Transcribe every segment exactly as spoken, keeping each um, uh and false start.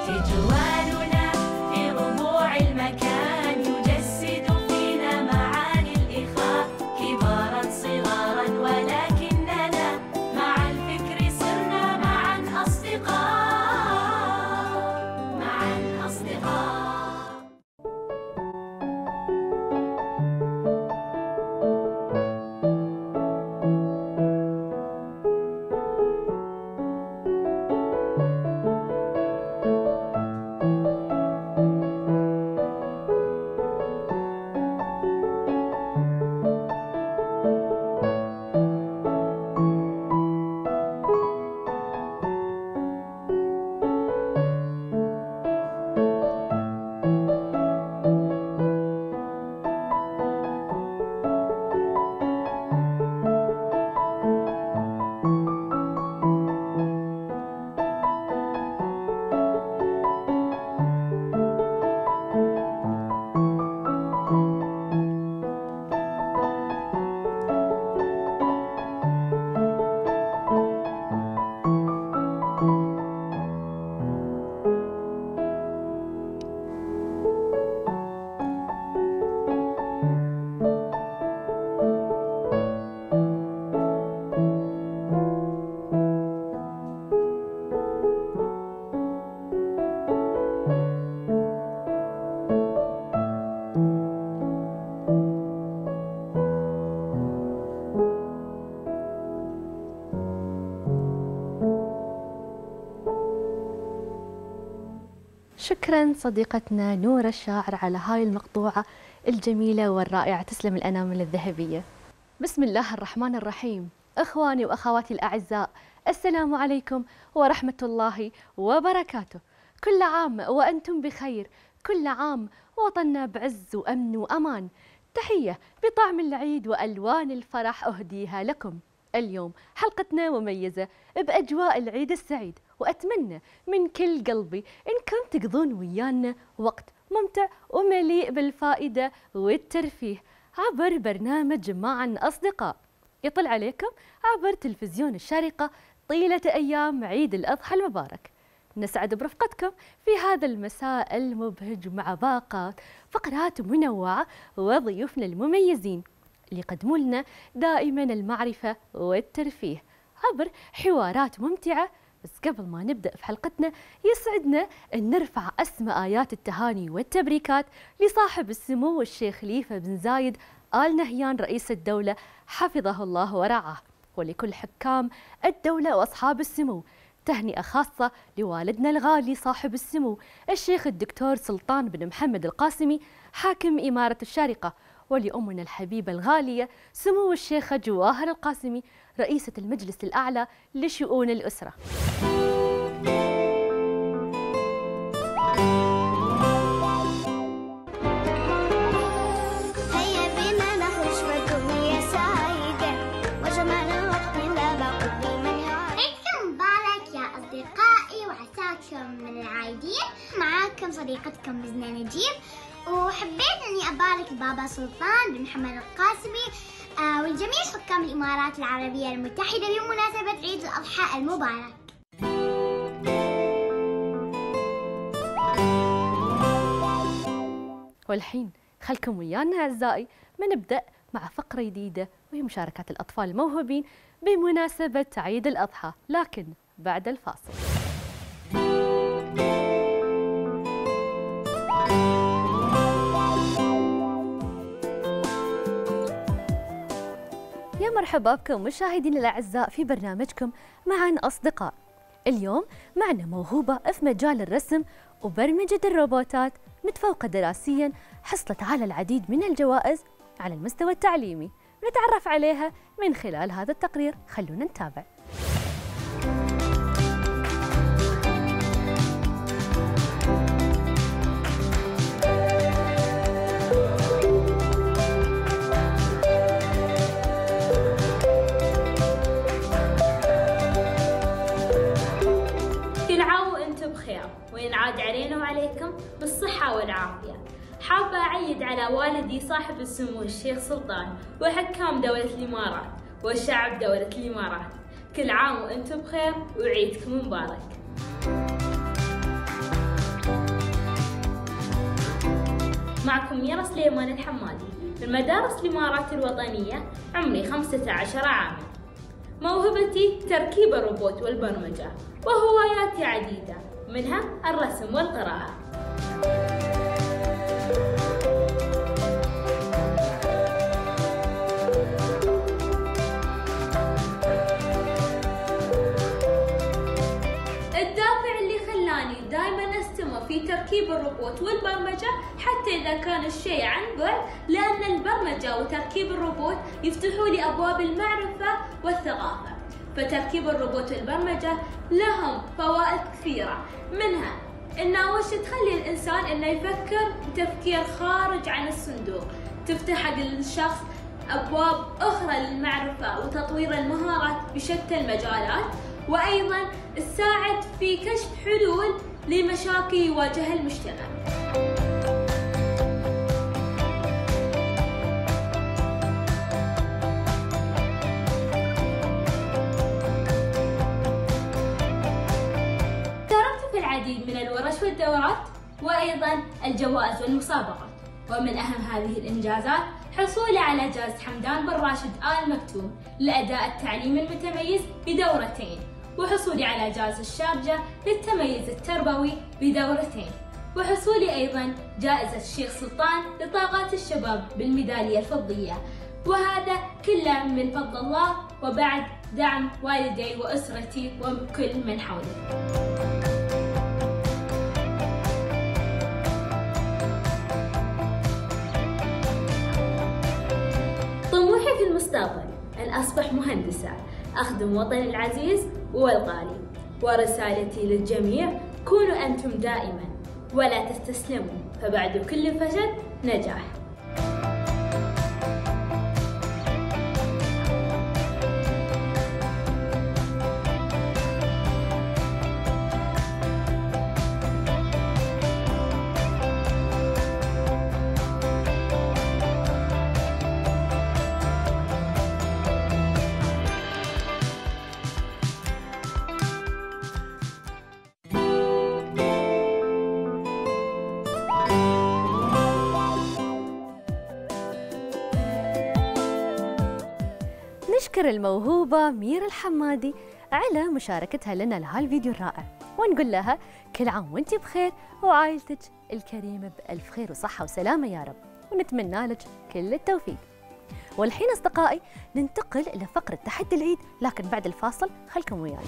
تجوالنا في ربوع المكان يجسد فينا معاني الإخاء، كبارا صغارا ولكننا مع الفكر صرنا معا أصدقاء، معا أصدقاء. شكرا صديقتنا نور الشاعر على هاي المقطوعة الجميلة والرائعة، تسلم الأنامل الذهبية. بسم الله الرحمن الرحيم. أخواني وأخواتي الأعزاء، السلام عليكم ورحمة الله وبركاته. كل عام وأنتم بخير، كل عام وطننا بعز وأمن وأمان. تحية بطعم العيد وألوان الفرح أهديها لكم. اليوم حلقتنا مميزة بأجواء العيد السعيد، وأتمنى من كل قلبي إنكم تقضون ويانا وقت ممتع ومليء بالفائدة والترفيه عبر برنامج معا أصدقاء يطل عليكم عبر تلفزيون الشارقة طيلة أيام عيد الأضحى المبارك. نسعد برفقتكم في هذا المساء المبهج مع باقات فقرات منوعة وضيوفنا المميزين اللي يقدموا لنا دائما المعرفة والترفيه عبر حوارات ممتعة. بس قبل ما نبدأ في حلقتنا يسعدنا أن نرفع أسمى آيات التهاني والتبريكات لصاحب السمو الشيخ خليفة بن زايد آل نهيان رئيس الدولة حفظه الله ورعاه، ولكل حكام الدولة وأصحاب السمو. تهنئة خاصة لوالدنا الغالي صاحب السمو الشيخ الدكتور سلطان بن محمد القاسمي حاكم إمارة الشارقة، ولأمنا الحبيبة الغالية سمو الشيخة جواهر القاسمي رئيسة المجلس الأعلى لشؤون الأسرة. هيا بنا نخرج والدنيا سعيدة وجمال الوقت لا بقول من يعرف. عيدكم مبارك يا أصدقائي وعساكم من العايدين. معاكم صديقتكم بزنة نجيب، وحبيت أني أبارك بابا سلطان بن محمد القاسمي آه والجميع حكام الإمارات العربية المتحدة بمناسبة عيد الأضحى المبارك. والحين خلكم ويانا أعزائي ما نبدأ مع فقرة جديدة وهي مشاركات الأطفال الموهوبين بمناسبة عيد الأضحى، لكن بعد الفاصل. يا مرحبا بكم مشاهدينا الأعزاء في برنامجكم معا أصدقاء. اليوم معنا موهوبة في مجال الرسم وبرمجة الروبوتات، متفوقة دراسيا، حصلت على العديد من الجوائز على المستوى التعليمي. نتعرف عليها من خلال هذا التقرير، خلونا نتابع. وينعاد علينا وعليكم بالصحة والعافية. حابة أعيد على والدي صاحب السمو الشيخ سلطان وحكام دولة الإمارات وشعب دولة الإمارات، كل عام وأنتم بخير وعيدكم مبارك. معكم ميرا سليمان الحمادي من مدارس الإمارات الوطنية، عمري خمسة عشر عاما. موهبتي تركيب الروبوت والبرمجة، وهواياتي عديدة منها الرسم والقراءة. الدافع اللي خلاني دائما استمر في تركيب الروبوت والبرمجة حتى إذا كان الشيء عن بعد، لأن البرمجة وتركيب الروبوت يفتحوا لي أبواب المعرفة والثقافة. فتركيب الروبوت والبرمجة لهم فوائد كثيرة، منها إن أول شيء تخلي الإنسان إنه يفكر تفكير خارج عن الصندوق، تفتح حق الشخص أبواب أخرى للمعرفة وتطوير المهارات بشتى المجالات، وأيضا تساعد في كشف حلول لمشاكل يواجهها المجتمع. شاركت في العديد من الورش والدورات وأيضا الجوائز والمسابقات، ومن أهم هذه الإنجازات حصولي على جائزة حمدان بن راشد آل مكتوم للأداء التعليمي المتميز بدورتين، وحصولي على جائزة الشارجة للتميز التربوي بدورتين، وحصولي أيضا جائزة الشيخ سلطان لطاقات الشباب بالميدالية الفضية، وهذا كله من فضل الله وبعد دعم والدي وأسرتي وكل من حولي. طموحي في المستقبل أن أصبح مهندسة أخدم وطني العزيز والغالي، ورسالتي للجميع: كونوا أنتم دائما ولا تستسلموا، فبعد كل فشل نجاح. نشكر الموهوبة ميرا الحمادي على مشاركتها لنا لهذا الفيديو الرائع، ونقول لها كل عام وانت بخير وعائلتك الكريمة بألف خير وصحة وسلامة يا رب، ونتمنى لك كل التوفيق. والحين أصدقائي ننتقل إلى فقرة تحدي العيد، لكن بعد الفاصل خلكم وياي.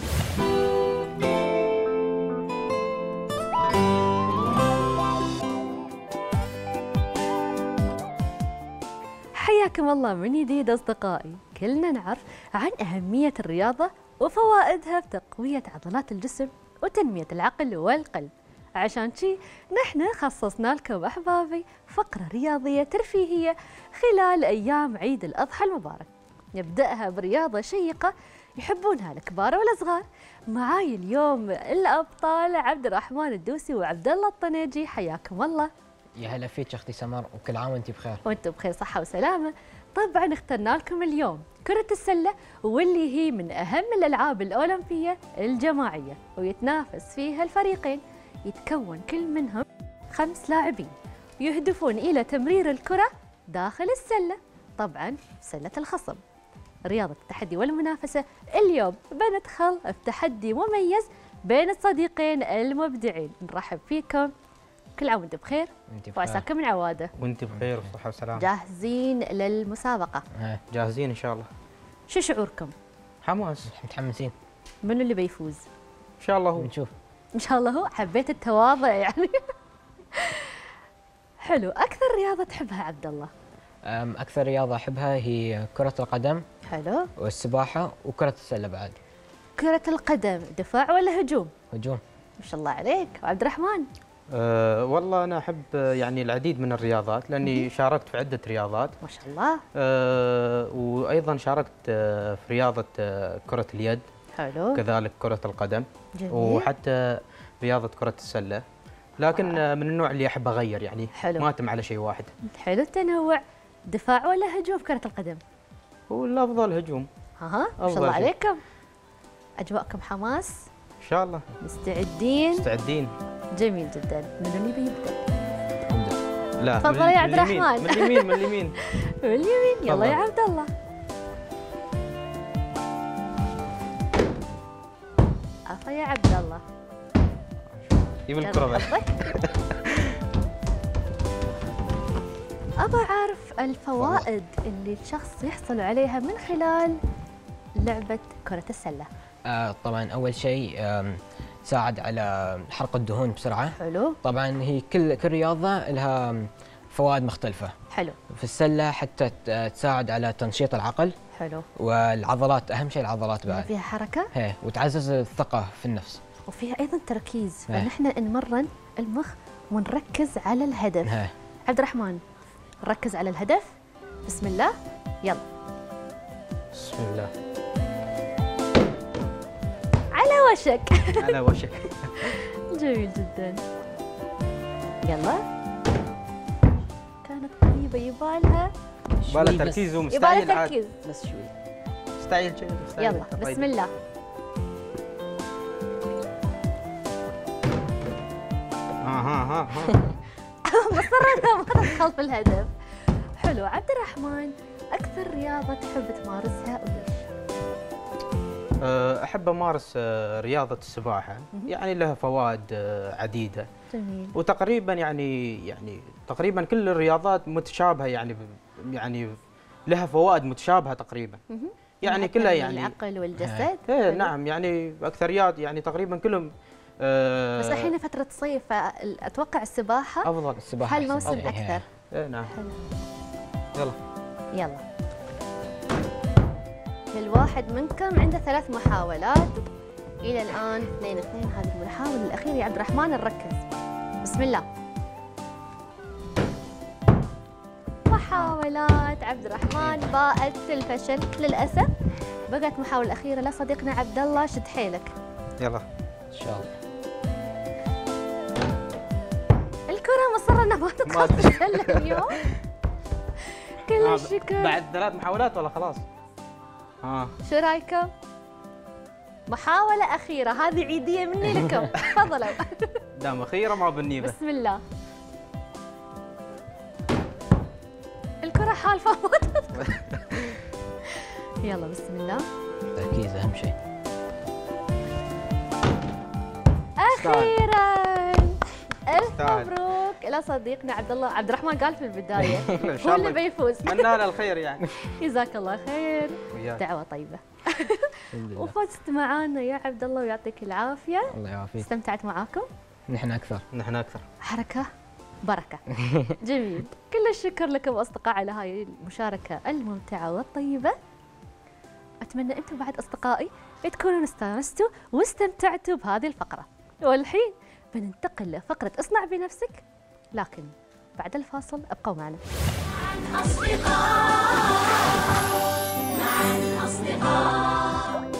حياكم الله من جديد أصدقائي. كلنا نعرف عن أهمية الرياضة وفوائدها في تقوية عضلات الجسم وتنمية العقل والقلب. عشان شي نحن خصصنا لكم أحبابي فقرة رياضية ترفيهية خلال أيام عيد الأضحى المبارك، نبدأها برياضة شيقة يحبونها الكبار والصغار. معاي اليوم الأبطال عبد الرحمن الدوسي وعبد الله الطنيجي، حياكم الله. يا هلا فيك اختي سمر، وكل عام وانت بخير. وانتم بخير صحة وسلامة. طبعا اخترنا لكم اليوم كرة السلة، واللي هي من أهم الألعاب الأولمبية الجماعية، ويتنافس فيها الفريقين، يتكون كل منهم خمس لاعبين يهدفون إلى تمرير الكرة داخل السلة، طبعا سلة الخصم. رياضة التحدي والمنافسة اليوم بندخل في تحدي مميز بين الصديقين المبدعين. نرحب فيكم، كل عام وانتم بخير وعساكم من عواده. وانت بخير وصحة وسلامة. جاهزين للمسابقة؟ جاهزين ان شاء الله. شو شعوركم؟ حماس. متحمسين. منو اللي بيفوز؟ ان شاء الله هو. نشوف ان شاء الله هو. حبيت التواضع يعني. حلو. اكثر رياضة تحبها عبد الله؟ اكثر رياضة احبها هي كرة القدم. حلو. والسباحة وكرة السلة بعد. كرة القدم دفاع ولا هجوم؟ هجوم. ما شاء الله عليك. وعبد الرحمن؟ أه والله انا احب يعني العديد من الرياضات، لاني شاركت في عدة رياضات ما شاء الله. أه وايضا شاركت في رياضة كرة اليد. حلو. كذلك كرة القدم. جميل. وحتى رياضة كرة السلة، لكن آه. من النوع اللي احب اغير يعني. حلو. ما اتم على شيء واحد. حلو التنوع. دفاع ولا هجوم في كرة القدم؟ هو الافضل هجوم. ها ما شاء الله عليكم. اجواءكم حماس؟ ان شاء الله. مستعدين؟ مستعدين. جميل جدا. من اللي بيبدا؟ لا تفضل من- يا عبد من اليمين، الرحمن. من اليمين من اليمين. من اليمين. يلا تفضل. يا عبد الله. عفا يا عبد الله. جيب الكرة بعد. أبى أعرف الفوائد اللي الشخص يحصل عليها من خلال لعبة كرة السلة. آه طبعا اول شيء آم، تساعد على حرق الدهون بسرعه. حلو. طبعا هي كل كل رياضه لها فوائد مختلفه. حلو. في السله حتى ت- تساعد على تنشيط العقل حلو. والعضلات، اهم شيء العضلات بعد. فيها حركة هي وتعزز الثقه في النفس. وفيها أيضا تركيز، إيه. فنحن نمرن المخ ونركز على الهدف. هي. عبد الرحمن، نركز على الهدف. بسم الله. يلا. بسم الله. على وشك. على وشك. جميل جدا. يلا. كانت قريبة، يبالها بالها شوي بس. تركيز يبالها ومستعجل عاد. تركيز. بس شوي. مستعجل شيء، مستعجل. يلا بسم الله. ها ها ها ها. مصرنا ما تدخل في الهدف. حلو. عبد الرحمن، أكثر رياضة تحب تمارسها وليش؟ أه، أحب أمارس أه، رياضة السباحة، يعني لها فوائد أه، عديدة، جميل. وتقريبا يعني يعني تقريبا كل الرياضات متشابهة، يعني ب- يعني لها فوائد متشابهة تقريبا. يعني حتى كلها يعني العقل والجسد. ايه حلو. نعم، يعني أكثريات يعني تقريبا كلهم أه، بس الحين فترة صيف، فأتوقع السباحة أفضل. السباحه هالموسم أحسن. هي. أكثر. ايه نعم. حلو. يلا. يلا. كل واحد منكم عنده ثلاث محاولات إلى الآن. اثنين اثنين. هذه المحاولة الأخيرة يا عبد الرحمن، نركز. بسم الله. محاولات عبد الرحمن باءت الفشل للأسف. بقت محاولة أخيرة لصديقنا عبد الله، شد حيلك. يلا. ان شاء الله. الكرة مصرة انها ما تدخل في السلة اليوم. كل آه، الشكر. بعد ثلاث محاولات ولا خلاص؟ ها. شو رايكم؟ محاولة أخيرة، هذه عيدية مني لكم. تفضلوا. دام أخيرة ما بالنيبة. بسم الله. الكرة حالفة ما تدخل. يلا بسم الله. تركيز اهم شيء. أخيرا. ألف تعال. مبروك إلى صديقنا عبد الله. عبد الرحمن قال في البداية إن هو شاء اللي الله. بيفوز. أتمنى له الخير يعني. جزاك الله خير. وياك. دعوة طيبة. الحمد لله. وفزت معانا يا عبد الله ويعطيك العافية. الله يعافيك. استمتعت معاكم. نحن اكثر. نحن أكثر. حركة بركة. جميل. كل الشكر لكم أصدقاء على هاي المشاركة الممتعة والطيبة. أتمنى أنتم بعد أصدقائي تكونوا استانستوا واستمتعتوا بهذه الفقرة. والحين بننتقل لفقرة اصنع بنفسك، لكن بعد الفاصل ابقوا معنا. أصدقاء معا أصدقاء.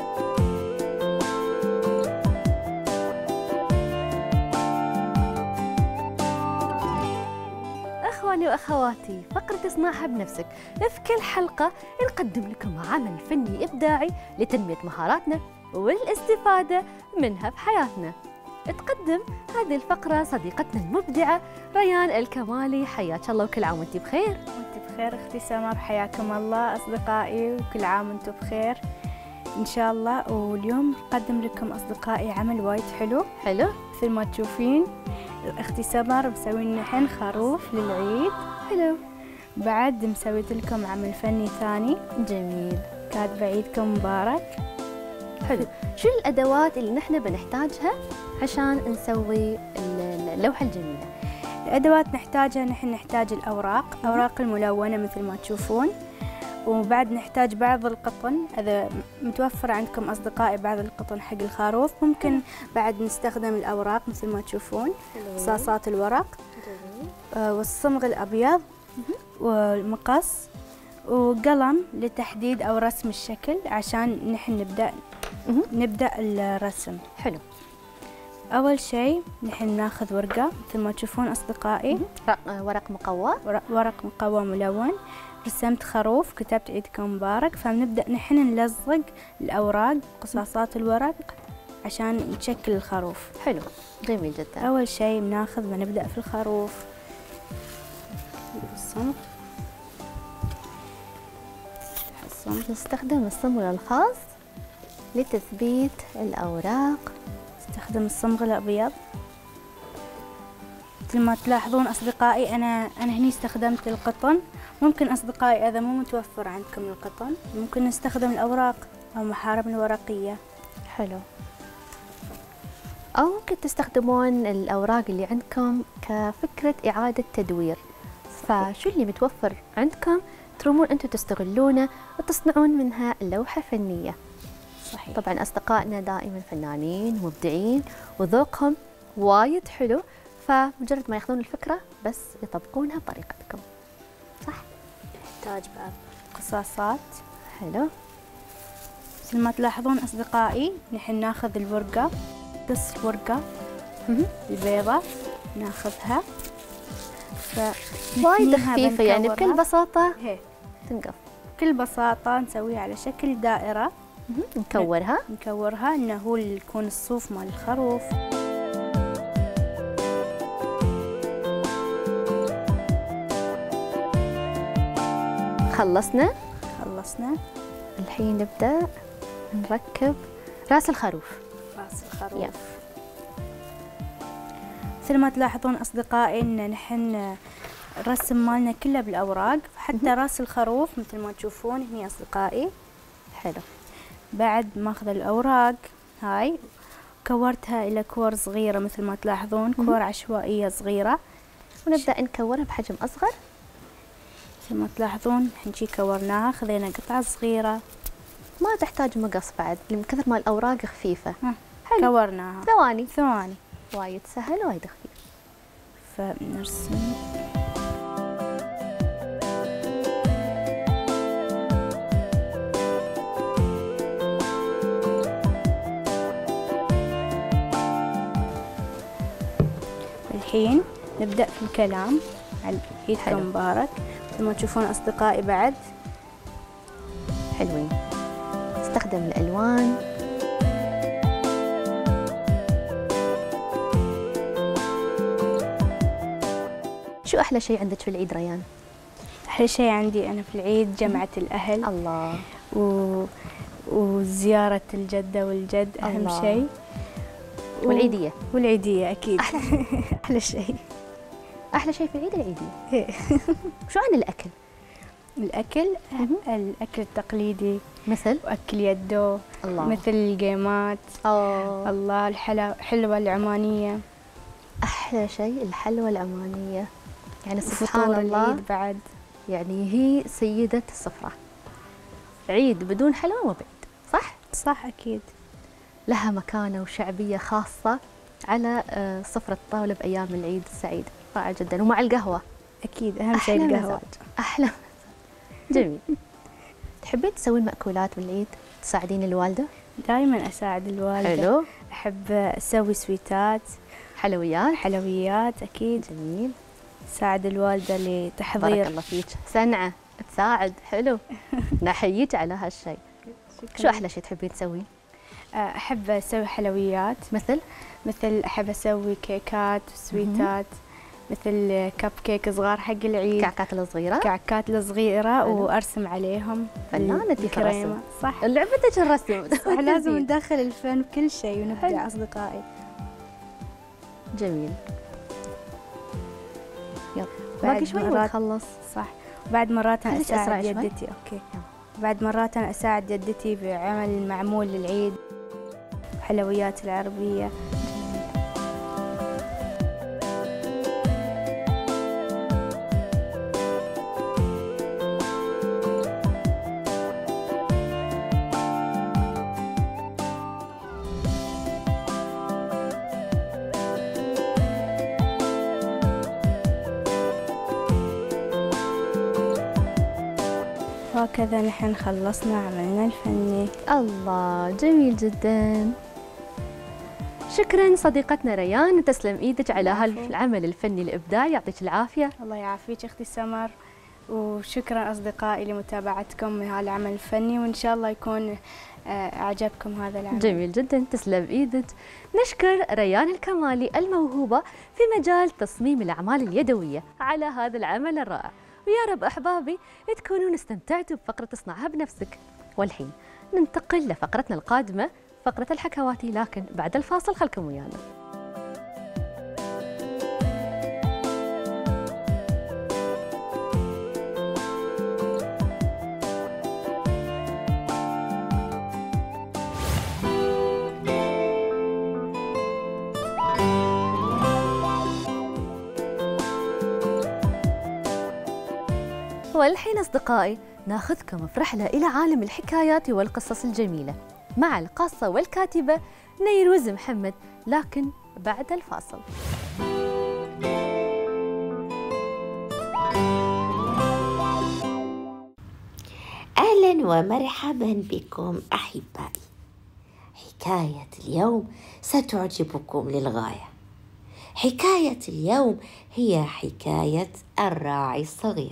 أخواني وأخواتي، فقرة اصنعها بنفسك. في كل حلقة نقدم لكم عمل فني إبداعي لتنمية مهاراتنا والاستفادة منها بحياتنا. تقدم هذه الفقرة صديقتنا المبدعة ريان الكمالي. حياك الله وكل عام وانت بخير. وانت بخير اختي سمر، حياكم الله اصدقائي وكل عام وانتم بخير ان شاء الله. واليوم نقدم لكم اصدقائي عمل وايد حلو حلو. مثل ما تشوفين اختي سمر مسوي لنا الحين خروف للعيد. حلو. بعد مسويت لكم عمل فني ثاني جميل. كاتبه عيدكم مبارك. حلو. شو الأدوات اللي نحن بنحتاجها عشان نسوي ال- اللوحة الجميلة؟ الادوات نحتاجها، نحن نحتاج الاوراق، اوراق الملونه مثل ما تشوفون، وبعد نحتاج بعض القطن. اذا متوفر عندكم اصدقائي بعض القطن حق الخروف ممكن بعد نستخدم الاوراق مثل ما تشوفون، قصاصات الورق آه، والصمغ الابيض والمقص وقلم لتحديد او رسم الشكل عشان نحن نبدا نبدا الرسم. حلو. اول شيء نحن ناخذ ورقه مثل ما تشوفون اصدقائي، ورق- ورق مقوى. ورق- ورق مقوى ملون. رسمت خروف، كتبت عيدكم مبارك، فبنبدأ نحن نلزق الأوراق قصاصات الورق عشان نشكل الخروف. حلو. جميل جدا. أول شيء بناخذ بنبدأ في الخروف. الصمغ. الصمغ. نستخدم الصمغ الخاص لتثبيت الأوراق. استخدم الصمغ الأبيض. مثل ما تلاحظون أصدقائي أنا أنا هني استخدمت القطن. ممكن أصدقائي إذا مو متوفر عندكم القطن ممكن نستخدم الأوراق أو محارب الورقية. حلو. أو ممكن تستخدمون الأوراق اللي عندكم كفكرة إعادة تدوير. فشو اللي متوفر عندكم ترومون أنتم تستغلونه وتصنعون منها لوحة فنية. صحيح. طبعا أصدقائنا دائما فنانين مبدعين وذوقهم وايد حلو، فمجرد ما ياخذون الفكرة بس يطبقونها بطريقتكم. صح؟ نحتاج بعض قصاصات. حلو. مثل ما تلاحظون أصدقائي نحن ناخذ الورقة، قص الورقة البيضة ناخذها وايد خفيفة يعني بكل بساطة هي تنقص. بكل بساطة نسويها على شكل دائرة. نكورها نكورها إنه هو اللي يكون الصوف مال الخروف. خلصنا؟ خلصنا. الحين نبدأ نركب راس الخروف. راس الخروف. يب. مثل ما تلاحظون أصدقائي إن نحن الرسم مالنا كله بالأوراق، حتى راس الخروف مثل ما تشوفون هني أصدقائي. حلو. بعد ماخذ الأوراق هاي كورتها إلى كور صغيرة مثل ما تلاحظون، كور عشوائية صغيرة، ونبدأ نكورها بحجم أصغر. مثل ما تلاحظون نحن كورناها، خذينا قطعة صغيرة ما تحتاج مقص بعد من كثر ما الأوراق خفيفة. حلو. كورناها ثواني ثواني وايد سهل وايد خفيف. فنرسم. الحين نبدأ في الكلام. عيدكم مبارك. مثل ما تشوفون أصدقائي بعد حلوين. استخدم الألوان. شو أحلى شيء عندك في العيد ريان؟ أحلى شيء عندي أنا في العيد جمعة الأهل. الله. و... وزيارة الجدة والجد أهم شيء. والعيدية. والعيدية أكيد. أحلى, أحلى شيء. أحلى شيء في العيد العيدية. شو عن الأكل؟ الأكل الأكل التقليدي مثل وأكل يدو. الله. مثل الجيمات. أوه. الله. الحلوى العمانية. أحلى شيء الحلوى العمانية، يعني سبحان الله بعد يعني هي سيدة السفرة. عيد بدون حلوى ما بعيد. صح؟ صح أكيد. لها مكانة وشعبية خاصة على سفرة الطاولة بأيام العيد السعيد. رائع جدا. ومع القهوة أكيد أهم شيء القهوة. أحلى. جميل. تحبين تسوين مأكولات بالعيد؟ تساعدين الوالدة؟ دائما أساعد الوالدة. حلو. أحب أسوي سويتات. حلويات. حلويات أكيد. جميل. ساعد الوالدة لتحضير. بارك الله فيك. صنعة تساعد. حلو. نحييك على هالشيء. شو أحلى شيء تحبين تسوين؟ أحب أسوي حلويات. مثل؟ مثل أحب أسوي كيكات وسويتات. مثل كب كيك صغار حق العيد. كعكات الصغيرة. كعكات الصغيرة وأرسم عليهم. فنانة في الرسم. صح. لعبتك الرسم. صح. لازم ندخل الفن بكل شيء ونبدع أصدقائي. جميل. يلا باقي شوي ونخلص. صح. بعد مرات أساعد جدتي. أوكي. بعد مرات أساعد جدتي بعمل المعمول للعيد. حلويات العربية. وهكذا نحن خلصنا عملنا الفني. الله جميل جدا. شكرا صديقتنا ريان، تسلم ايدك على هالعمل الفني الابداعي، يعطيك العافيه. الله يعافيك اختي سمر، وشكرا اصدقائي لمتابعتكم لهالعمل الفني، وان شاء الله يكون اعجبكم هذا العمل. جميل جدا، تسلم ايدك. نشكر ريان الكمالي الموهوبه في مجال تصميم الاعمال اليدويه على هذا العمل الرائع، ويا رب أحبابي تكونون استمتعتوا بفقرة اصنعها بنفسك. والحين ننتقل لفقرتنا القادمة، فقرة الحكواتي، لكن بعد الفاصل خلكم ويانا. والحين أصدقائي ناخذكم في رحلة إلى عالم الحكايات والقصص الجميلة مع القاصة والكاتبة نيروز محمد، لكن بعد الفاصل. أهلا ومرحبا بكم أحبائي. حكاية اليوم ستعجبكم للغاية. حكاية اليوم هي حكاية الراعي الصغير.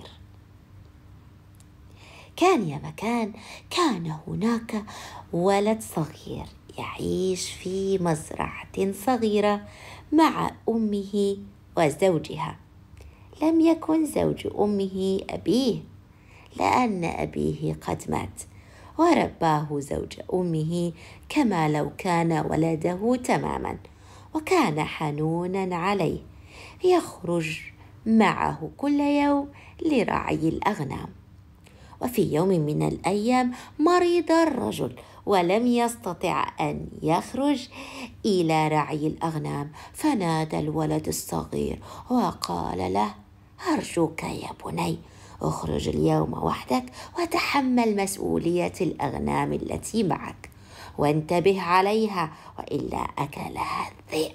كان يا مكان كان هناك ولد صغير يعيش في مزرعة صغيرة مع أمه وزوجها. لم يكن زوج أمه أبيه، لأن أبيه قد مات، ورباه زوج أمه كما لو كان ولده تماما، وكان حنونا عليه، يخرج معه كل يوم لرعي الأغنام. وفي يوم من الأيام مرض الرجل ولم يستطع أن يخرج إلى رعي الأغنام، فنادى الولد الصغير وقال له: أرجوك يا بني، اخرج اليوم وحدك وتحمل مسؤولية الأغنام التي معك، وانتبه عليها وإلا أكلها الذئب.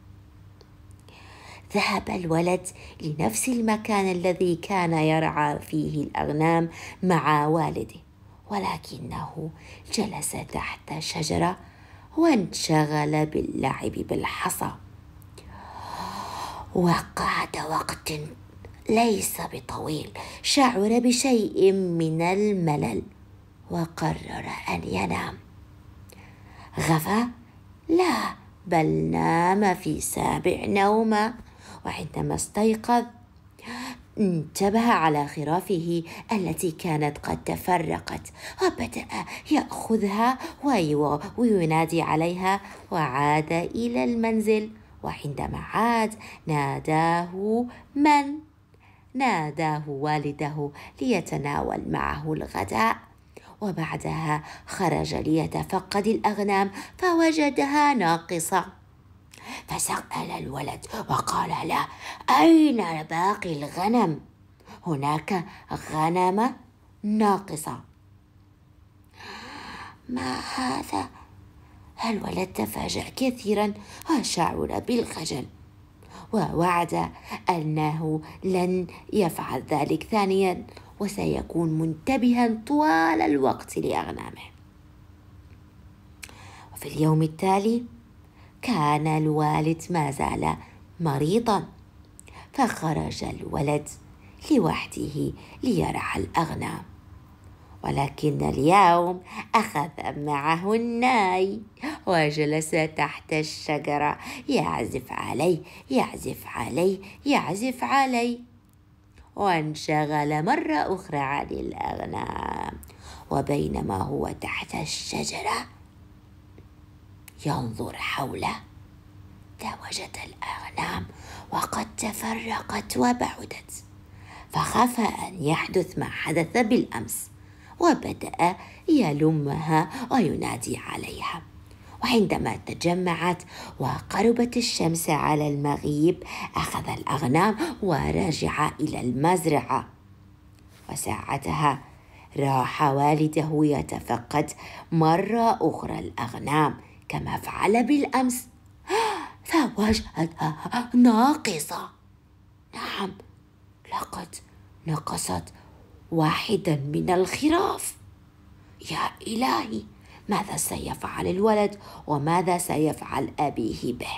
ذهب الولد لنفس المكان الذي كان يرعى فيه الأغنام مع والده، ولكنه جلس تحت شجرة وانشغل باللعب بالحصى. وقعد وقت ليس بطويل شعر بشيء من الملل وقرر أن ينام. غفى؟ لا، بل نام في سابع نومة. وعندما استيقظ انتبه على خرافه التي كانت قد تفرقت، وبدأ يأخذها وينادي عليها، وعاد إلى المنزل. وعندما عاد ناداه من؟ ناداه والده ليتناول معه الغداء. وبعدها خرج ليتفقد الأغنام فوجدها ناقصة، فسأل الولد وقال له: أين باقي الغنم؟ هناك غنمة ناقصة. ما هذا؟ الولد تفاجأ كثيرا وشعر بالخجل، ووعد أنه لن يفعل ذلك ثانيا، وسيكون منتبها طوال الوقت لأغنامه. وفي اليوم التالي كان الوالد ما زال مريضا، فخرج الولد لوحده ليرعى الأغنام. ولكن اليوم أخذ معه الناي وجلس تحت الشجرة يعزف عليه يعزف عليه يعزف عليه، وانشغل مرة أخرى عن الأغنام. وبينما هو تحت الشجرة ينظر حوله، وجد الأغنام وقد تفرقت وبعدت، فخاف أن يحدث ما حدث بالأمس، وبدأ يلمها وينادي عليها. وعندما تجمعت وقربت الشمس على المغيب أخذ الأغنام ورجع إلى المزرعة. وساعتها راح والده يتفقد مرة أخرى الأغنام كما فعل بالأمس، فوجدها ناقصة. نعم، لقد نقصت واحدا من الخراف. يا إلهي، ماذا سيفعل الولد وماذا سيفعل أبيه به؟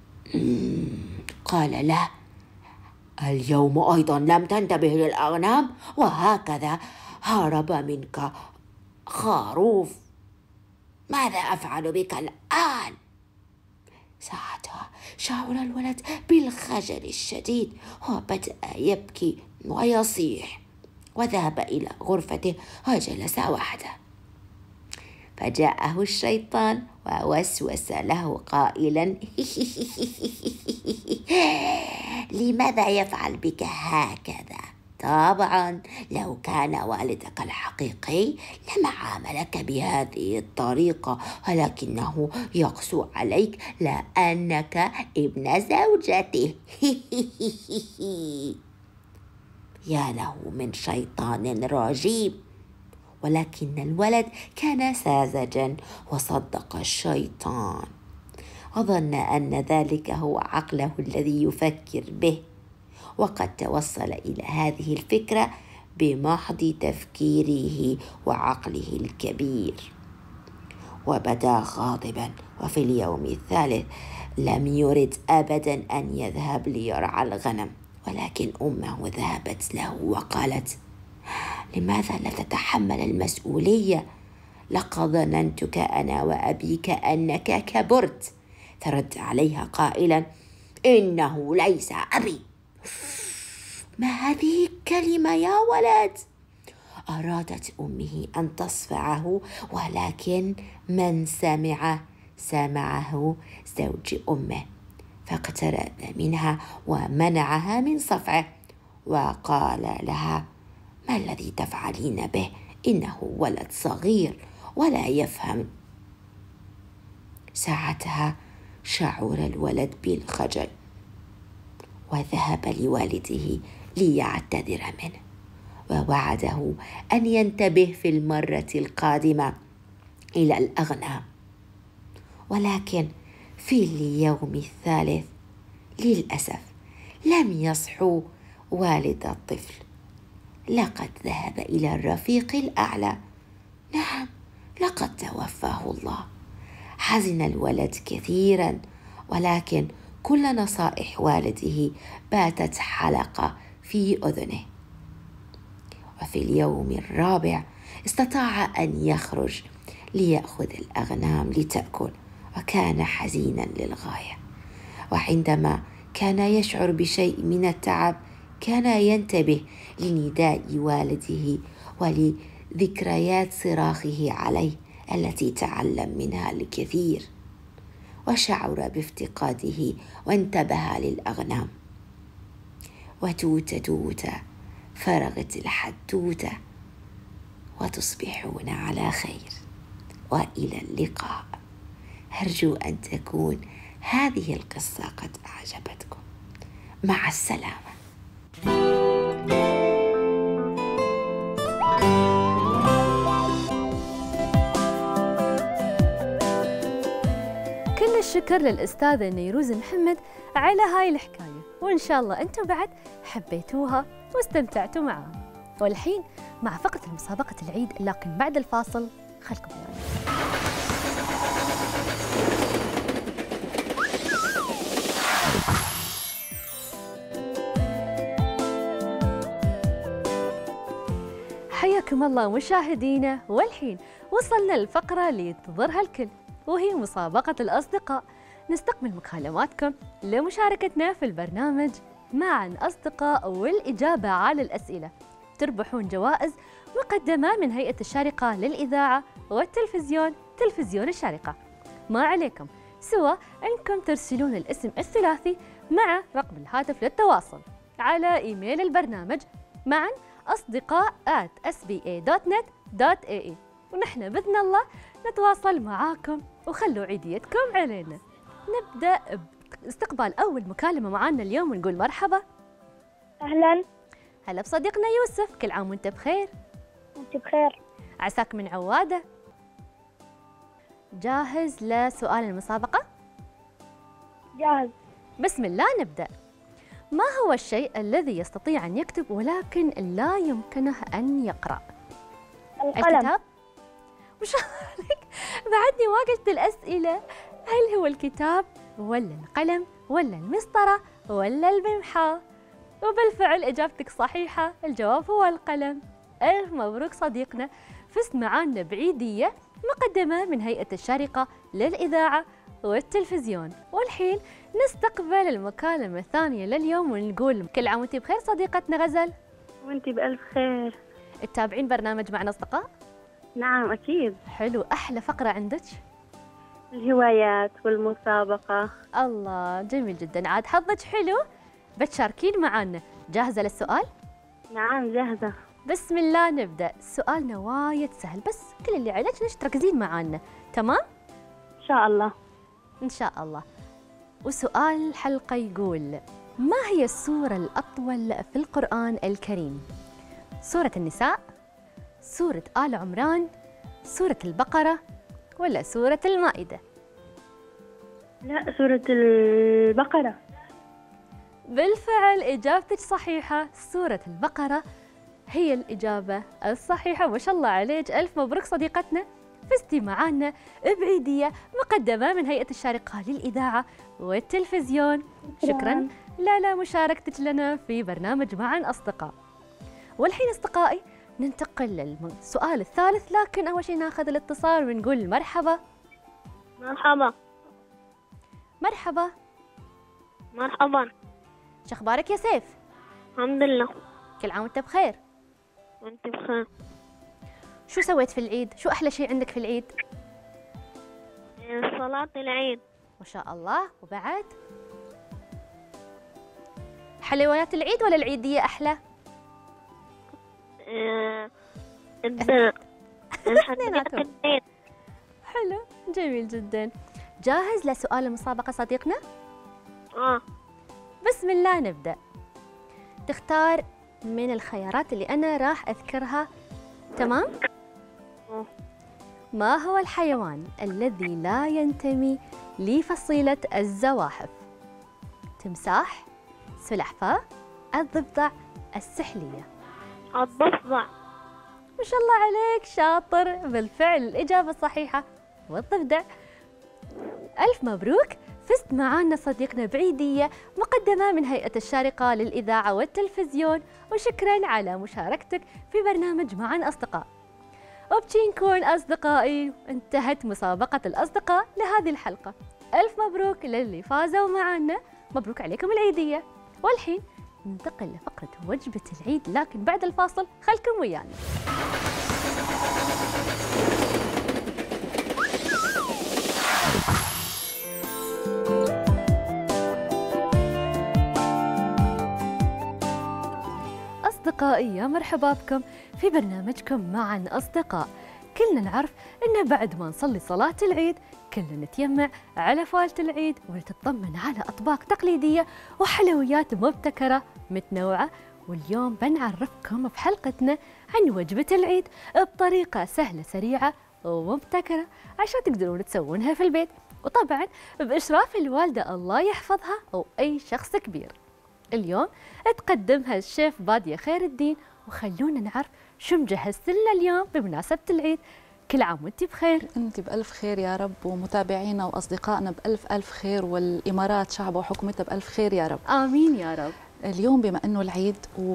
قال له: اليوم أيضا لم تنتبه للأغنام، وهكذا هرب منك خروف. ماذا أفعل بك الآن؟ ساعتها شعر الولد بالخجل الشديد وبدأ يبكي ويصيح: وذهب إلى غرفته وجلس وحده. فجاءه الشيطان ووسوس له قائلا: لماذا يفعل بك هكذا؟ طبعا لو كان والدك الحقيقي لما عاملك بهذه الطريقة، ولكنه يقسو عليك لأنك ابن زوجته. يا له من شيطان رجيم. ولكن الولد كان ساذجا وصدق الشيطان، وظن أن ذلك هو عقله الذي يفكر به، وقد توصل إلى هذه الفكرة بمحض تفكيره وعقله الكبير. وبدا غاضبا، وفي اليوم الثالث لم يرد أبدا أن يذهب ليرعى الغنم، ولكن أمه ذهبت له وقالت: لماذا لا تتحمل المسؤولية؟ لقد ظننتك أنا وأبيك أنك كبرت. فرد عليها قائلا: إنه ليس أبي. ما هذه الكلمة يا ولد؟ أرادت أمه أن تصفعه، ولكن من سمعه سمعه زوج أمه، فاقترب منها ومنعها من صفعه، وقال لها: ما الذي تفعلين به؟ إنه ولد صغير ولا يفهم. ساعتها شعر الولد بالخجل، وذهب لوالده ليعتذر منه، ووعده أن ينتبه في المرة القادمة إلى الأغنام. ولكن في اليوم الثالث للأسف لم يصحو والد الطفل، لقد ذهب إلى الرفيق الأعلى. نعم، لقد توفاه الله. حزن الولد كثيرا، ولكن كل نصائح والده باتت حلقة في أذنه. وفي اليوم الرابع استطاع أن يخرج ليأخذ الأغنام لتأكل، وكان حزينا للغاية. وعندما كان يشعر بشيء من التعب كان ينتبه لنداء والده ولذكريات صراخه عليه التي تعلم منها الكثير، وشعر بافتقاده وانتبه للأغنام. وتوت توت فرغت الحدوتة، وتصبحون على خير، وإلى اللقاء. أرجو أن تكون هذه القصة قد أعجبتكم. مع السلامة. كل الشكر للأستاذة نيروز محمد على هاي الحكاية، وإن شاء الله أنتم بعد حبيتوها واستمتعتوا معها. والحين مع فقرة مسابقة العيد، لكن بعد الفاصل خلكم معنا. حياكم الله مشاهدينا، والحين وصلنا للفقرة اللي ينتظرها الكل، وهي مسابقة الأصدقاء. نستقبل مكالماتكم لمشاركتنا في البرنامج معا أصدقاء، والإجابة على الأسئلة. تربحون جوائز مقدمة من هيئة الشارقة للإذاعة والتلفزيون، تلفزيون الشارقة. ما عليكم سوى أنكم ترسلون الاسم الثلاثي مع رقم الهاتف للتواصل على إيميل البرنامج معا أصدقاء آت إس بي إيه دوت نت دوت إيه إيه، ونحن بإذن الله نتواصل معاكم، وخلوا عيديتكم علينا. نبدأ باستقبال أول مكالمة معانا اليوم، ونقول مرحبا. أهلا. هلا بصديقنا يوسف، كل عام وانت بخير. وانت بخير. عساك من عوادة. جاهز لسؤال المسابقة؟ جاهز. بسم الله نبدأ. ما هو الشيء الذي يستطيع أن يكتب ولكن لا يمكنه أن يقرأ؟ القلم. الكتاب؟ وش عليك؟ بعدني ما قلت الأسئلة. هل هو الكتاب ولا القلم ولا المسطرة ولا الممحى؟ وبالفعل إجابتك صحيحة، الجواب هو القلم. ألف مبروك صديقنا، فزت معانا بعيدية مقدمة من هيئة الشارقة للإذاعة والتلفزيون. والحين نستقبل المكالمة الثانية لليوم، ونقول كل عام وانت بخير صديقتنا غزل. وانتي بألف خير. تتابعين برنامج معنا أصدقاء؟ نعم أكيد. حلو. أحلى فقرة عندك؟ الهوايات والمسابقة. الله جميل جدا. عاد حظك حلو، بتشاركين معنا. جاهزة للسؤال؟ نعم جاهزة. بسم الله نبدأ. سؤالنا وايد سهل، بس كل اللي عليك انك تركزين معانا. تمام؟ إن شاء الله. إن شاء الله. وسؤال الحلقة يقول: ما هي السورة الأطول في القرآن الكريم؟ سورة النساء، سورة آل عمران، سورة البقرة، ولا سورة المائدة؟ لا، سورة البقرة. بالفعل إجابتك صحيحة، سورة البقرة هي الإجابة الصحيحة. ما شاء الله عليك، ألف مبروك صديقتنا، فزتي معانا بعيدية مقدمة من هيئة الشارقة للإذاعة والتلفزيون. شكراً لالا مشاركتك لنا في برنامج معاً أصدقاء. والحين أصدقائي ننتقل للسؤال الثالث، لكن أول شيء ناخذ الاتصال ونقول مرحبا. مرحبا. مرحبا. مرحبا. شو أخبارك يا سيف؟ الحمد لله. كل عام وأنت بخير. وانت بخير. شو سويت في العيد؟ شو أحلى شيء عندك في العيد؟ صلاة العيد. ما شاء الله. وبعد؟ حلويات العيد ولا العيدية أحلى؟ اثنيناتهم. حلو جميل جدا. جاهز لسؤال المسابقة صديقنا؟ اه. بسم الله نبدأ. تختار من الخيارات اللي أنا راح أذكرها. تمام؟ أوه. ما هو الحيوان الذي لا ينتمي لفصيلة الزواحف؟ تمساح، سلحفاة، الضفدع، السحلية؟ الضفدع. ما شاء الله عليك، شاطر. بالفعل الإجابة الصحيحة والضفدع. ألف مبروك، فزت معانا صديقنا بعيدية مقدمة من هيئة الشارقة للإذاعة والتلفزيون، وشكراً على مشاركتك في برنامج معاً أصدقاء. وبشي نكون أصدقائي انتهت مسابقة الأصدقاء لهذه الحلقة. ألف مبروك للي فازوا معانا، مبروك عليكم العيدية. والحين ننتقل لفقرة وجبة العيد، لكن بعد الفاصل خلكم ويانا. أصدقائي يا مرحبا بكم في برنامجكم معاً أصدقاء. كلنا نعرف إن بعد ما نصلي صلاة العيد كلنا نتيمع على فالة العيد ونتطمن على أطباق تقليدية وحلويات مبتكرة متنوعة. واليوم بنعرفكم بحلقتنا عن وجبة العيد بطريقة سهلة سريعة ومبتكرة عشان تقدرون تسوونها في البيت، وطبعاً بإشراف الوالدة الله يحفظها أو أي شخص كبير. اليوم تقدمها الشيف بادية خير الدين، وخلونا نعرف شو مجهزت لنا اليوم بمناسبة العيد. كل عام وانت بخير. انت بألف خير يا رب، ومتابعينا وأصدقائنا بألف ألف خير، والإمارات شعبها وحكومتها بألف خير يا رب. آمين يا رب. اليوم بما أنه العيد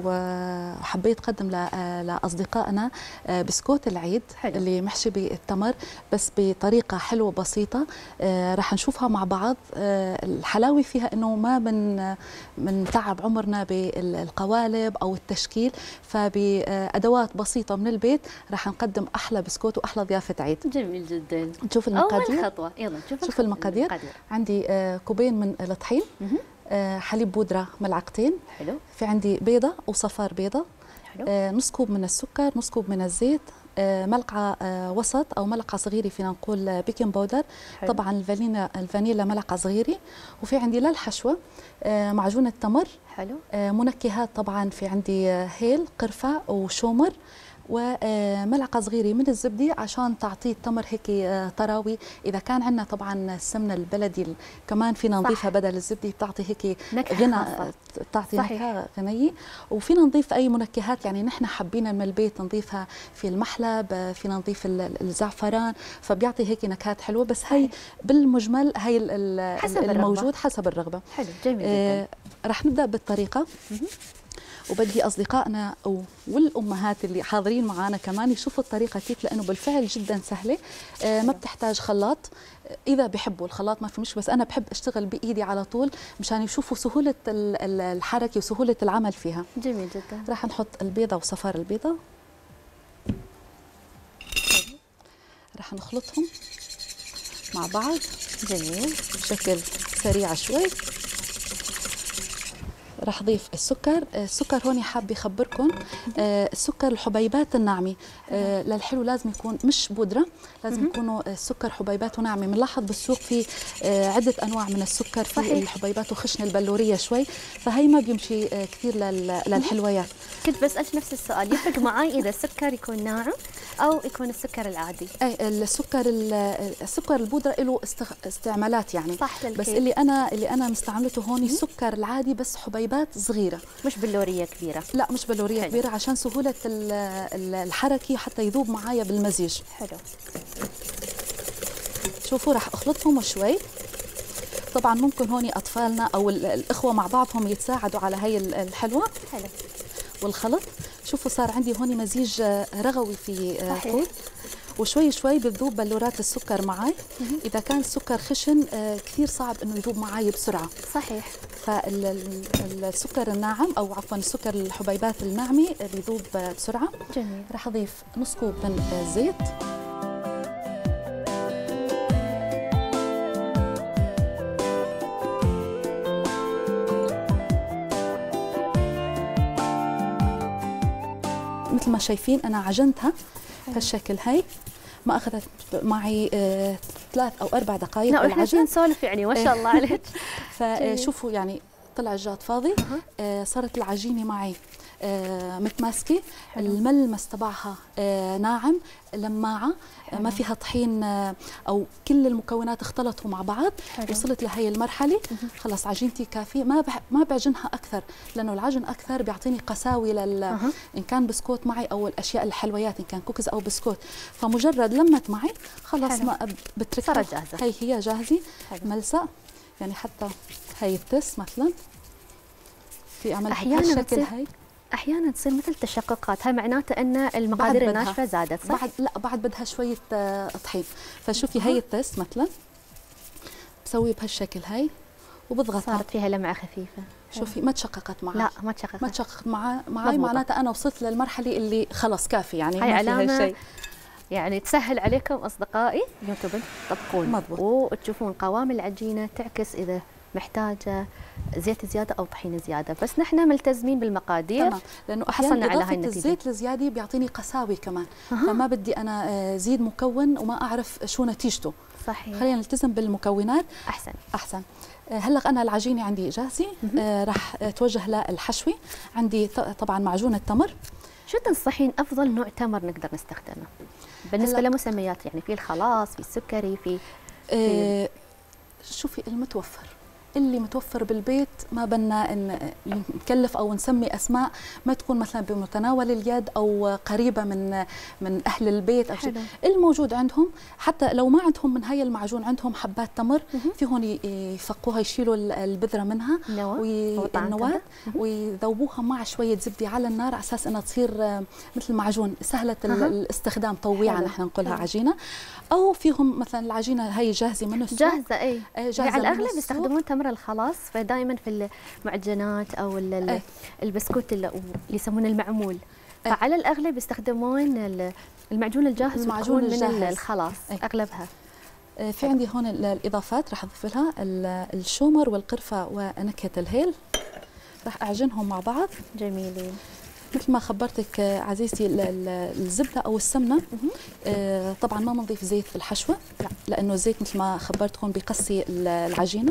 وحبيت أقدم لأصدقائنا بسكوت العيد حلو. اللي محشي بالتمر بس بطريقة حلوة بسيطة. راح نشوفها مع بعض. الحلاوة فيها أنه ما من من تعب عمرنا بالقوالب أو التشكيل، فبأدوات بسيطة من البيت راح نقدم أحلى بسكوت وأحلى ضيافة عيد. جميل جدا. نشوف المقادير. أول خطوة يلا نشوف شوف المقادير. المقادير. عندي كوبين من الطحين، حليب بودرة ملعقتين، حلو. في عندي بيضة وصفار بيضة، حلو. آه نص كوب من السكر، نص كوب من الزيت، آه ملعقة آه وسط أو ملعقة صغيرة فينا نقول بيكنج باودر، حلو. طبعا الفانيلا الفانيلا ملعقة صغيرة. وفي عندي للحشوة آه معجون التمر، حلو. آه منكهات طبعا في عندي هيل، قرفة وشومر، وملعقة صغيرة من الزبدة عشان تعطي التمر هيك طراوي. إذا كان عندنا طبعا السمنة البلدي كمان فينا نضيفها بدل الزبدة، بتعطي هيك غنى، بتعطي نكهة غنية. وفينا نضيف أي منكهات يعني نحن حابين من البيت نضيفها، في المحلب فينا نضيف الزعفران، فبيعطي هيك نكهات حلوة. بس هي بالمجمل هي حسب الموجود الرغبة. حسب الرغبة. حلو جميل جدا. آه رح نبدأ بالطريقة. وبدي اصدقائنا والامهات اللي حاضرين معنا كمان يشوفوا الطريقه كيف، لانه بالفعل جدا سهله، آه ما بتحتاج خلاط. اذا بحبوا الخلاط ما في مشكله، بس انا بحب اشتغل بايدي على طول مشان يشوفوا سهوله الحركه وسهوله العمل فيها. جميل جدا. راح نحط البيضه وصفار البيضه، راح نخلطهم مع بعض. جميل. بشكل سريع شوي. راح اضيف السكر. السكر هون حابه اخبركم، السكر الحبيبات الناعمه للحلو لازم يكون مش بودره، لازم يكونوا السكر حبيباته ناعمه. بنلاحظ بالسوق في عده انواع من السكر، في الحبيبات وخشن البلوريه شوي، فهي ما بيمشي كثير للحلويات. كنت بسالك نفس السؤال، يفرق معي اذا السكر يكون ناعم او يكون السكر العادي؟ اي السكر السكر البودره له استعمالات يعني، صح بس اللي انا اللي انا مستعملته هون السكر العادي بس حبيبات صغيره، مش بلوريه كبيره. لا مش بلوريه حلو. كبيره عشان سهوله الحركه حتى يذوب معايا بالمزيج. حلو. شوفوا راح اخلطهم شوي. طبعا ممكن هون اطفالنا او الاخوه مع بعضهم يتساعدوا على هي الحلوه. حلو. والخلط شوفوا صار عندي هون مزيج رغوي في حوض، وشوي شوي بتذوب بلورات السكر معي. اذا كان السكر خشن كثير صعب انه يذوب معي بسرعه. صحيح. فالسكر الناعم او عفوا السكر الحبيبات الناعمه بيذوب بسرعه. جميل. راح اضيف نص كوب من الزيت. مثل ما شايفين انا عجنتها بهالشكل. هي ما اخذت معي آه ثلاث او اربع دقائق. لا احنا جايين نسولف يعني، ما شاء الله عليك. فشوفوا يعني طلع الجات فاضي. آه صارت العجينه معي آه متماسكه. الملمس تبعها آه ناعم، لماعه، آه ما فيها طحين آه او كل المكونات اختلطوا مع بعض. حلو. وصلت لهي المرحله خلص عجينتي كافيه. ما بح ما بعجنها اكثر، لانه العجن اكثر بيعطيني قساوي لل أه. ان كان بسكوت معي او الاشياء الحلويات، ان كان كوكيز او بسكوت. فمجرد لمت معي خلص ما بتركها. صارت جاهزه. هي هي جاهزه. ملسق يعني، حتى هي التس مثلا في عملها بهالشكل. هي احيانا تصير مثل تشققات، هاي معناته ان المقادير الناشفه زادت صح؟ بعد لا بعد بدها شويه طحين. فشوفي هي التست مثلا بسوي بهالشكل هي وبضغط، صارت فيها لمعه خفيفه. شوفي ما تشققت معي. لا ما تشققت ما تشققت معي معي معناتها انا وصلت للمرحله اللي خلص كافي يعني. هاي علامه يعني تسهل عليكم اصدقائي انكم تطبقون مضبوط وتشوفون قوام العجينه تعكس اذا محتاجه زيت زياده او طحين زياده، بس نحن ملتزمين بالمقادير. تمام، لانه احيانا اضافه الزيت الزياده بيعطيني قساوي كمان. أه. فما بدي انا زيد مكون وما اعرف شو نتيجته. صحيح. خلينا نلتزم بالمكونات احسن احسن. هلا انا العجينه عندي جاهزه. آه راح اتوجه للحشوه. عندي طبعا معجون التمر. شو تنصحين افضل نوع تمر نقدر نستخدمه بالنسبه لمسميات؟ يعني في الخلاص، في السكري، في, في آه شوفي المتوفر، اللي متوفر بالبيت، ما بدنا نكلف او نسمي اسماء ما تكون مثلا بمتناول اليد او قريبه من من اهل البيت او شيء. الموجود عندهم، حتى لو ما عندهم من هي المعجون عندهم حبات تمر في هون يفقوها، يشيلوا البذره منها والنواه ويذوبوها مع شويه زبده على النار على اساس انها تصير مثل معجون سهله أه. الاستخدام، طويعه نحن نقولها أه. عجينه. او فيهم مثلا العجينه هي جاهزه من السوق. جاهزه اي جاهزه على الاغلب يستخدمون تمر الخلاص، فدائما في المعجنات او أي. البسكوت اللي يسمونه المعمول أي. فعلى الاغلب يستخدمون المعجون الجاهز، المعجون من الخلاص أي. اغلبها. في عندي هون الاضافات راح اضيف لها الشومر والقرفه ونكهه الهيل، راح اعجنهم مع بعض. جميلين. مثل ما خبرتك عزيزتي الزبده او السمنه آه طبعا ما بنضيف زيت في الحشوه، لا لانه الزيت مثل ما خبرتكم بيقسي العجينه.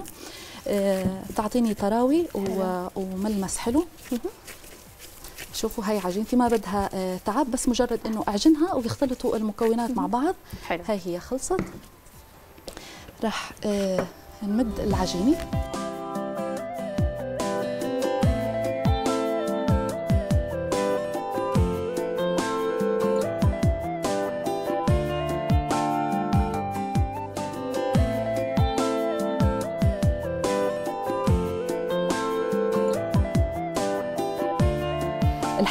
آه تعطيني طراوي وملمس حلو. شوفوا هاي عجينتي ما بدها آه تعب، بس مجرد انه اعجنها ويختلطوا المكونات مع بعض. حلو. هاي هي خلصت. راح آه نمد العجينه.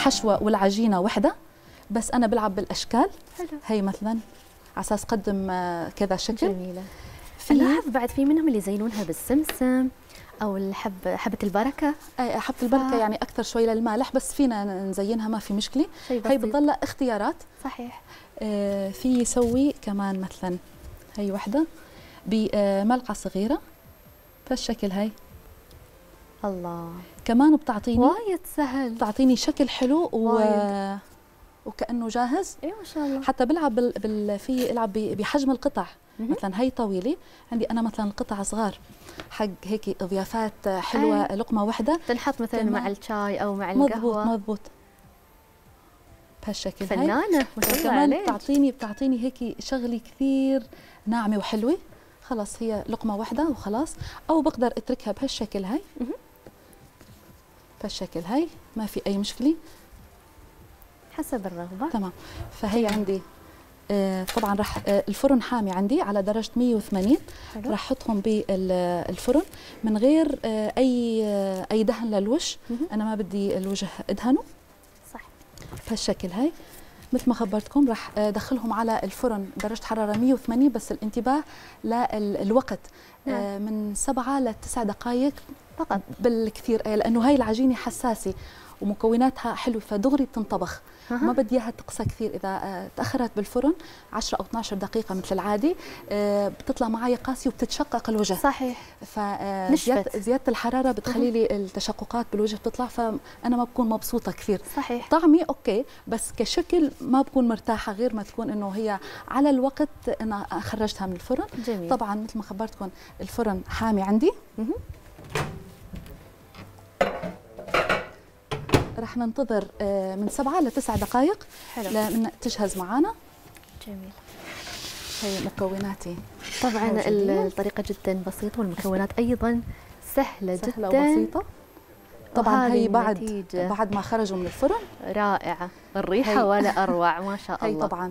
الحشوة والعجينة وحدة، بس أنا بلعب بالأشكال. حلو. هي مثلا على أساس قدم كذا شكل. جميلة. ألاحظ بعد في منهم اللي يزينونها بالسمسم أو الحب حبة البركة. أي حبة البركة يعني أكثر شوي للمالح، بس فينا نزينها ما في مشكلة. هي بتضل اختيارات. صحيح. آه في يسوي كمان مثلا هي وحدة بملعقة صغيرة بهالشكل. هاي الله كمان بتعطيني وايد سهل، بتعطيني شكل حلو و... وكأنه جاهز. اي ما شاء الله. حتى بلعب بال... بال... في العب بحجم القطع. مثلا هي طويله، عندي انا مثلا القطع صغار حق هيك ضيافات حلوه. أي. لقمه واحده تنحط مثلا مع الشاي او مع القهوه. مضبوط مضبوط بهالشكل. فنانه ما شاء الله كمان عليك. بتعطيني بتعطيني هيك شغله كثير ناعمه وحلوه. خلص هي لقمه واحده وخلاص، او بقدر اتركها بهالشكل. هاي بهالشكل هاي ما في اي مشكله حسب الرغبه. تمام. فهي عندي آه طبعا راح آه الفرن حامي عندي على درجه مية وثمانين. راح احطهم بالفرن من غير آه اي آه اي دهن للوش. انا ما بدي الوجه ادهنه. صح. بهالشكل. هاي مثل ما خبرتكم راح ادخلهم على الفرن درجه حراره مية وثمانين، بس الانتباه للوقت. نعم. آه من سبعة لتسع دقائق فقط بالكثير، لانه هاي العجينه حساسه ومكوناتها حلوه فدغري بتنطبخ. أه. ما بدي اياها تقسى كثير. اذا تاخرت بالفرن عشرة او اثنعش دقيقه مثل العادي بتطلع معي قاسيه وبتتشقق الوجه. صحيح. فزياده زياده الحراره بتخلي لي التشققات بالوجه بتطلع، فانا ما بكون مبسوطه كثير. صحيح. طعمي اوكي بس كشكل ما بكون مرتاحه، غير ما تكون انه هي على الوقت انا خرجتها من الفرن. جميل. طبعا مثل ما خبرتكم الفرن حامي عندي. م- رح ننتظر من سبعة لتسع دقائق لمن تجهز معنا. جميل. هي مكوناتي. طبعا الطريقة جدا بسيطة والمكونات أيضا سهلة, سهلة جدا وبسيطة. طبعا هي بعد النتيجة. بعد ما خرجوا من الفرن رائعة، الريحة ولا أروع ما شاء الله. هي طبعا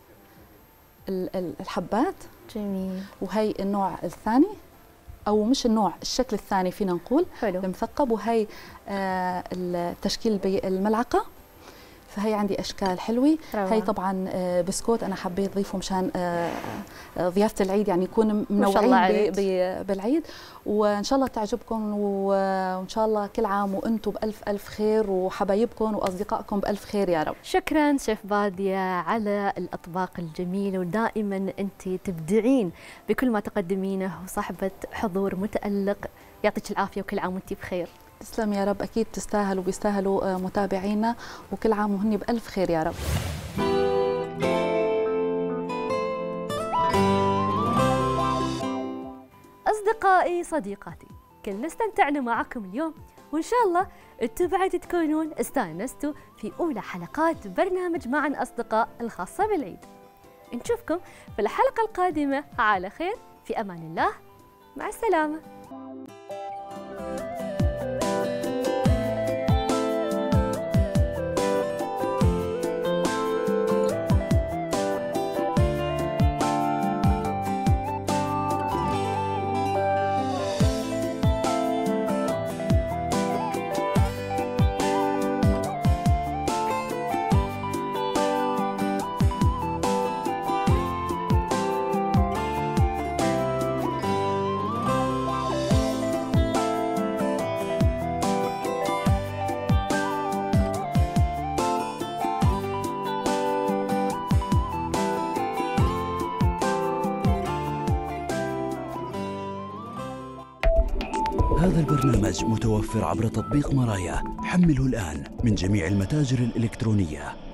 الحبات. جميل. وهي النوع الثاني او مش النوع، الشكل الثاني فينا نقول. حلو. المثقب. وهي آه التشكيل بالملعقه. فهي عندي اشكال حلوه. روعة. هي طبعا آه بسكوت انا حبيت اضيفه مشان آه ضيافه العيد، يعني يكون منوعين بالعيد. وان شاء الله تعجبكم، وان شاء الله كل عام وانتم بالف الف خير، وحبايبكم واصدقائكم بالف خير يا رب. شكرا شيف بادية على الاطباق الجميله، ودائما انت تبدعين بكل ما تقدمينه، وصاحبه حضور متالق. يعطيك العافيه وكل عام وانت بخير. تسلم يا رب. اكيد تستاهلوا وبيستاهلوا متابعينا، وكل عام وهن بالف خير يا رب. أصدقائي صديقاتي، كلنا استمتعنا معكم اليوم، وإن شاء الله أنتم بعد تكونون استانستوا في أولى حلقات برنامج معا أصدقاء الخاصة بالعيد. نشوفكم في الحلقة القادمة على خير، في أمان الله، مع السلامة. هذا البرنامج متوفر عبر تطبيق مرايا. حمله الآن من جميع المتاجر الإلكترونية.